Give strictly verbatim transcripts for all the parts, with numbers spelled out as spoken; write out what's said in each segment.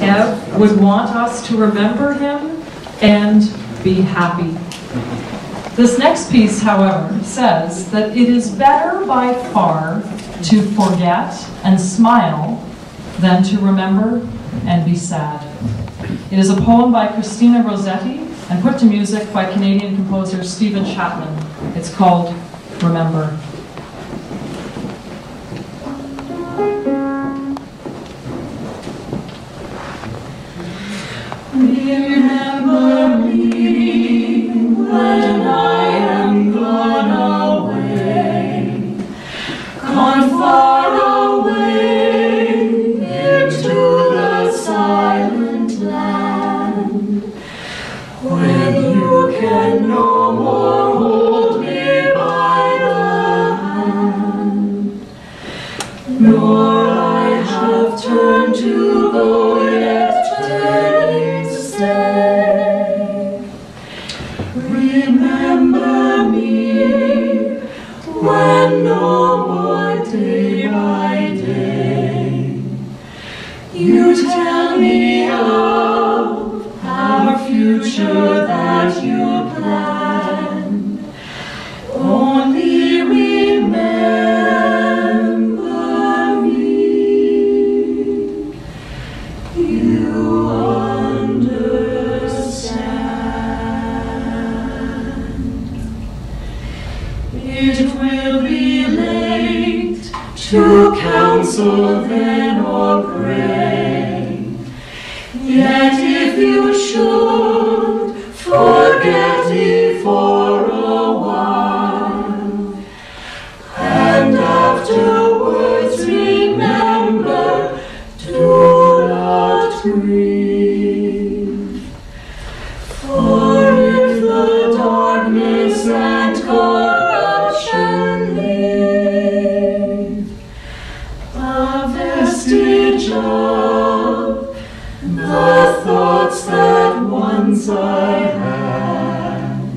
Ev would want us to remember him and be happy. This next piece, however, says that it is better by far to forget and smile than to remember and be sad. It is a poem by Christina Rossetti and put to music by Canadian composer Stephen Chapman. It's called Remember. Remember me when I am gone away, gone far away into the silent land, when you can no more hold me by the hand, nor I have turned to go yet turning to stay. Remember me when no more day by day you tell me of our future that you plan. Only remember me. You understand. It will be late to counsel then or pray. Yet if you should forget me for a while, and afterwards remember, do not grieve. For if the darkness and corruption leave a vestige of the thoughts that once I had,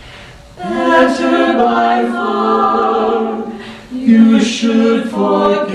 better by far you should forget.